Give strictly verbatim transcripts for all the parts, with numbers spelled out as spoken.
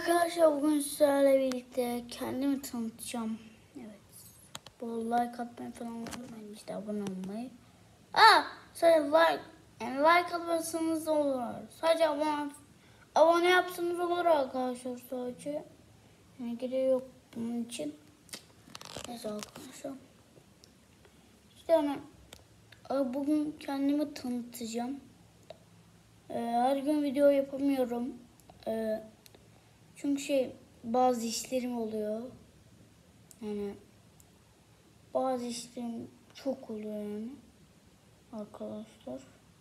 Arkadaşlar bugün sizlerle birlikte kendimi tanıtacağım. Evet. Bu like atmayı falan unutmayın, işte abone olmayı. Aa, sadece like yani like atmasanız da olur. Sadece abone abone yapsanız olur arkadaşlar sadece. Yani gereği yok bunun için. Neyse arkadaşlar. İşte yani bugün kendimi tanıtacağım. Ee, her gün video yapamıyorum. Ee, Çünkü şey bazı işlerim oluyor. Yani bazı işlerim çok oluyor yani arkadaşlar.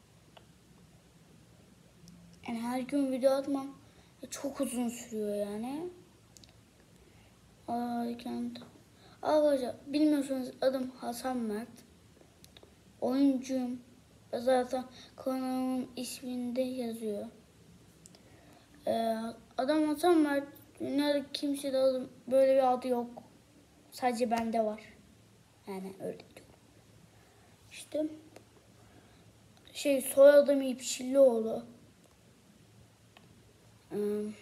Yani her gün video atmam çok uzun sürüyor yani. Arkadaşlar bilmiyorsanız adım Hasan Mert. Oyuncuyum. Zaten kanalımın isminde yazıyor. Ee, adam Hasan Mert. Dünyada kimsede adım, böyle bir adı yok. Sadece bende var. Yani öyle diyor. İşte şey soyadım İpşillioğlu. Ee,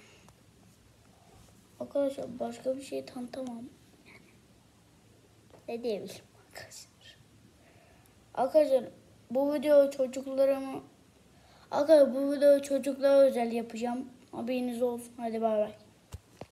arkadaşlar başka bir şey tanıtamam. Yani, ne diyebilirim arkadaşlar. Arkadaşlar bu video çocuklarımı Arkadaşlar bu videoyu çocuklara özel yapacağım. Haberiniz olsun. Hadi bay bay.